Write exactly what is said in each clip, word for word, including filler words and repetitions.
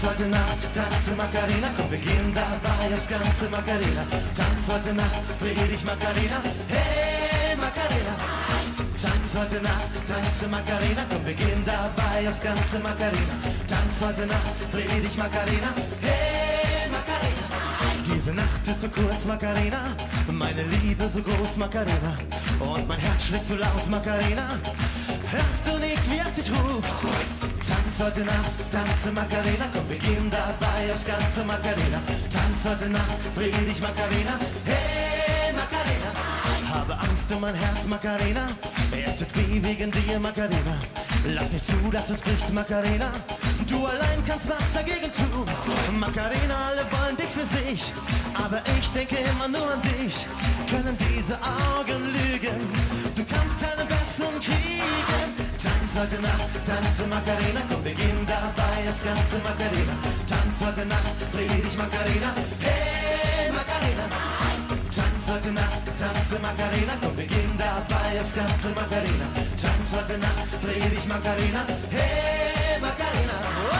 Tanz heute Nacht, tanze Macarena, komm, wir gehen dabei aufs ganze Macarena. Tanz heute Nacht, dreh dich Macarena, hey Macarena. Tanz heute Nacht, tanze Macarena, komm, wir gehen dabei aufs ganze Macarena. Tanz heute Nacht, dreh dich Macarena, hey Macarena. Diese Nacht ist so kurz, Macarena, meine Liebe so groß, Macarena. Und mein Herz schlägt so laut, Macarena. Hörst du nicht, wie es dich ruft? Tanz heute Nacht, tanze Macarena, komm, wir gehen dabei aufs ganze Macarena. Tanz heute Nacht, dreh dich Macarena, hey Macarena. Habe Angst um mein Herz, Macarena, es tut weh wegen dir, Macarena. Lass nicht zu, dass es bricht, Macarena. Du allein kannst was dagegen tun. Macarena, alle wollen dich für sich, aber ich denke immer nur an dich. Können diese Augen lügen? Du kannst keinen besseren kriegen. Tanz heute Nacht, tanze Macarena, komm, wir gehen dabei aufs ganze Macarena. Tanz heute Nacht, dreh dich Macarena, hey Macarena. Tanz heute Nacht, tanze Macarena, komm, wir gehen dabei aufs ganze Macarena. Tanz heute Nacht, dreh dich Macarena, hey Macarena.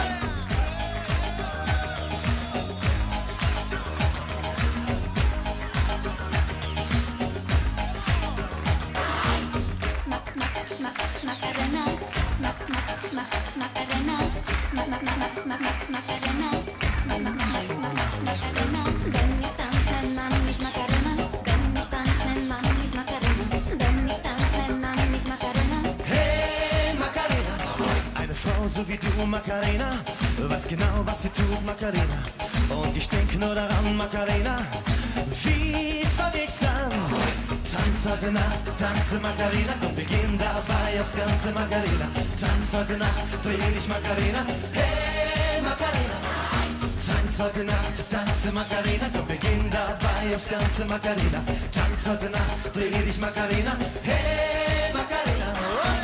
So wie du, Macarena, weiß genau, was sie tut, Macarena. Und ich denk nur daran, Macarena, wie verwechseln. Tanz heute Nacht, tanze Macarena, komm, wir gehen dabei aufs ganze Macarena. Tanz heute Nacht, dreh dich Macarena, hey Macarena. Tanz heute Nacht, tanze Macarena, komm, wir gehen dabei aufs ganze Macarena. Tanz heute Nacht, dreh dich Macarena, hey Macarena.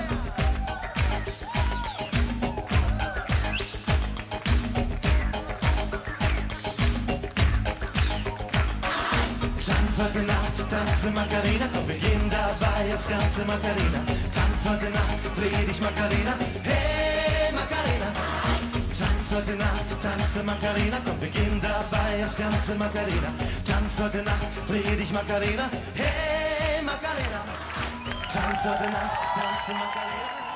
Tanz heute Nacht, tanze Macarena, komm, wir gehen dabei aufs ganze Macarena. Tanz heute Nacht, dreh dich Macarena, hey Macarena. Tanz heute Nacht, tanze Macarena, komm, wir gehen dabei aufs ganze Macarena. Tanz heute Nacht, dreh dich Macarena, hey Macarena. Tanz heute Nacht, tanze Macarena.